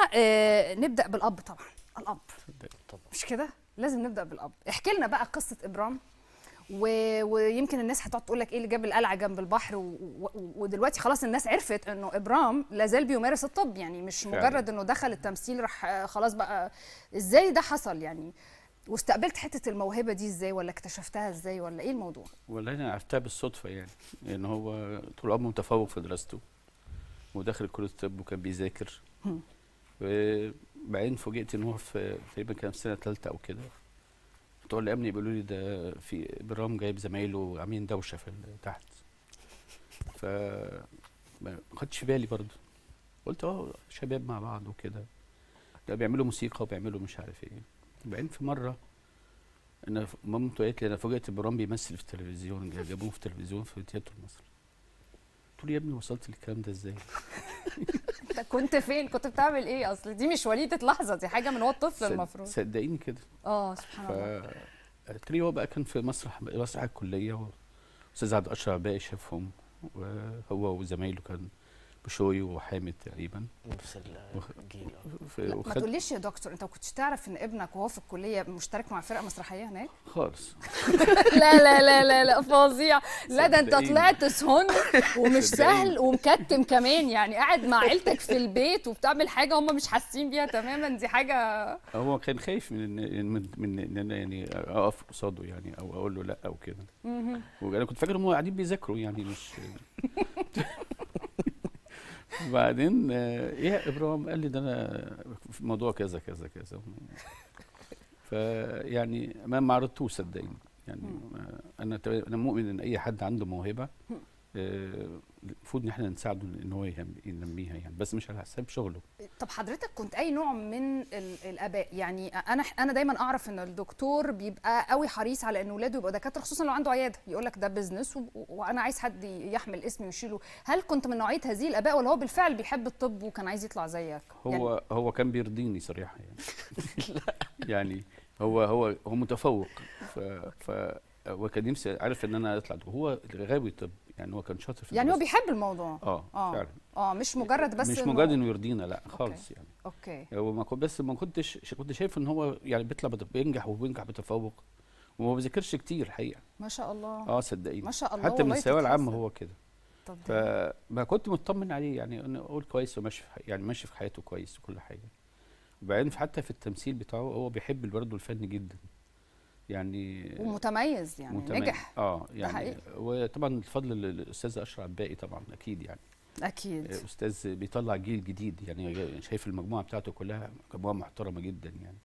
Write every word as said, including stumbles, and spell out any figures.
آه نبدا بالاب طبعا. الاب طبعا مش كده، لازم نبدا بالاب. احكي لنا بقى قصه ابرام، و... ويمكن الناس هتقعد تقول لك ايه اللي جاب القلعه جنب البحر، و... و... ودلوقتي خلاص الناس عرفت انه ابرام لازال بيمارس الطب، يعني مش فعلا. مجرد انه دخل التمثيل راح آه، خلاص بقى. ازاي ده حصل يعني؟ واستقبلت حته الموهبه دي ازاي، ولا اكتشفتها ازاي، ولا ايه الموضوع؟ والله انا عرفتها بالصدفه يعني، ان هو طول عمره متفوق في دراسته وداخل كليه الطب وكان بيذاكر. هم. وبعدين فوجئت ان هو في تقريبا كان في سنه ثالثه او كده، بتوع الامن بيقولوا لي ده في ابرام جايب زمايله عاملين دوشه في ال- تحت. ف ما خدتش بالي برضه، قلت اه شباب مع بعض وكده، ده بيعملوا موسيقى وبيعملوا مش عارف ايه. وبعدين في مره انا ف- مامته قالت لي انا فوجئت ابرام بيمثل في التلفزيون، جا- جابوه في التلفزيون في تياترو مصر. قلت له يا ابني وصلت للكلام ده ازاي؟ انت كنت فين؟ كنت بتعمل ايه؟ اصل دي مش وليده لحظه، دي حاجه من هو الطفل صد- المفروض. صدقيني كده. اه سبحان الله. ف هو بقى كان في مسرح مسرح الكليه، واستاذ عبد الاشرف باقي شافهم، وهو وزمايله كان بشوي وحامد تقريبا. نفس وخ- الجيل. ف- لا ما وخد تقوليش يا دكتور، انت ما كنتش تعرف ان ابنك وهو في الكليه مشترك مع فرقه مسرحيه هناك؟ خالص. لا لا لا لا لا فظيع. لا ده انت صدقيني. طلعت سهن ومش صدقيني. سهل ومكتم كمان، يعني قاعد مع عيلتك في البيت وبتعمل حاجه هم مش حاسين بيها تماما، دي حاجه. هو كان خايف من إن- من من ان انا يعني اقف قصاده يعني، او اقول له لا او كده. مهم. وانا كنت فاكر ان هم قاعدين بيذاكروا يعني مش وبعدين آه، ايه يا ابراهيم قال لي ده انا في موضوع كذا كذا كذا. فيعني ما ما عرضتوش صدقيني يعني. آه، انا تم- انا مؤمن ان اي حد عنده موهبه آه، المفروض ان احنا نساعده ان هو يهم- ينميها يعني، بس مش على حساب شغله. طب حضرتك كنت اي نوع من ال- الاباء؟ يعني انا انا دايما اعرف ان الدكتور بيبقى قوي حريص على ان اولاده يبقوا دكاتره، خصوصا لو عنده عياده، يقول لك ده بيزنس و- وانا عايز حد يحمل اسمي ويشيله. هل كنت من نوعيه هذه الاباء، ولا هو بالفعل بيحب الطب وكان عايز يطلع زيك؟ هو يعني هو كان بيرضيني صراحه يعني. يعني هو هو هو متفوق، ف ف هو كان نفسي عارف ان انا اطلع دكتور. هو غاوي طب يعني، هو كان شاطر في يعني هو الدراسة. بيحب الموضوع. اه اه فعلا. اه مش مجرد بس مش إنه- مجرد انه يرضينا، لا خالص يعني. اوكي. هو ما كنت بس ما كنتش ش- كنت شايف ان هو يعني بيطلع بت- بينجح وبينجح بتفوق، وما بيذاكرش كتير الحقيقه. ما شاء الله. اه صدقيني. ما شاء الله حتى من والله الثانويه العامه تتحسن. هو كده. طب ده- فما كنت مطمن عليه يعني، انه اقول كويس وماشي في ح- يعني ماشي في حياته كويس وكل حاجه. وبعدين في- حتى في التمثيل بتاعه هو بيحب برضه الفن جدا يعني. ومتميز يعني متميز. نجح. اه يعني حقيقي. وطبعا الفضل للاستاذ اشرف عباقي طبعا اكيد يعني. اكيد. استاذ بيطلع جيل جديد يعني، شايف المجموعه بتاعته كلها مجموعه محترمه جدا يعني.